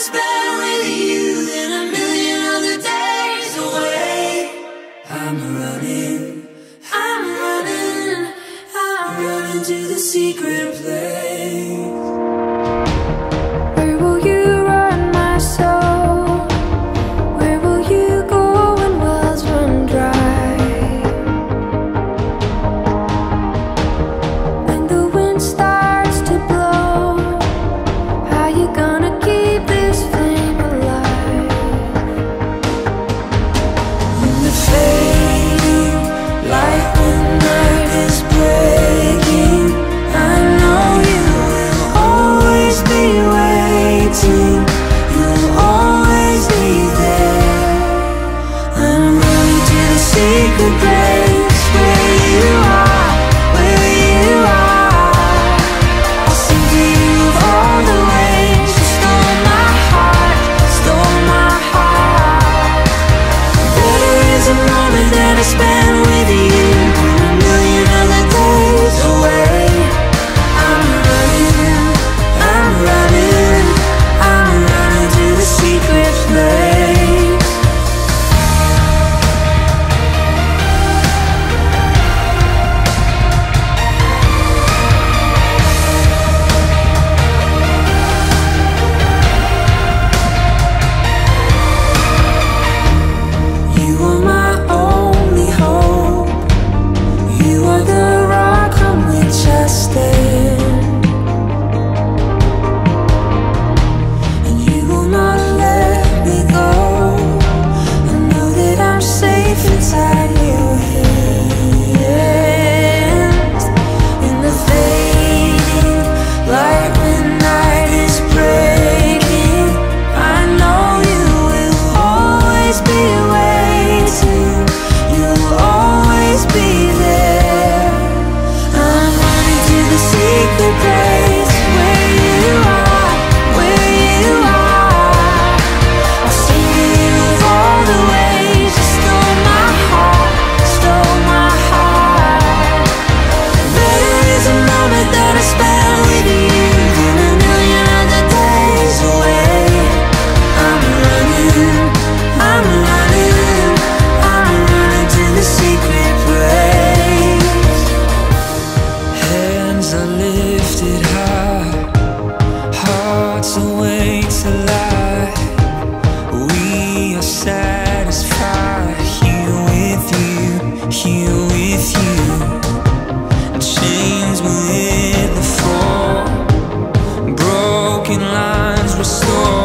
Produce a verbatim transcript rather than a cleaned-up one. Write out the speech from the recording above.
spend with you than a million other days away. I'm running, I'm running, I'm running to the secret place. Where will you run, my soul? Where will you go when wells run dry? When the wind starts to blow, how you gonna keep this flame alive? In the fading light when night is breaking, I know you will always be waiting. You'll always be there. I'm running to the secret place where you are, where you are. I'll sing to you of all the ways you stole my heart, stole my heart. There is a moment that I spend with you and a million other days away. I'm running, I'm running, I'm running to the secret place. You are my only hope. You are the rock on which I stand, and you will not let me go. I know that I'm safe inside your hands. In the fading light when night is breaking, I know you will always be waiting. You'll always be there. I'm running to the secret place where you are, where you are. I'll sing to you of all the ways you stole my heart, stole my heart. There is a moment that I spend with you and a million other days away. I'm running, I'm running, I'm running to the secret place. Hands are lifted high, hearts awake to light. We are satisfied here with you, here with you. Chains will hit the floor, broken lines restored.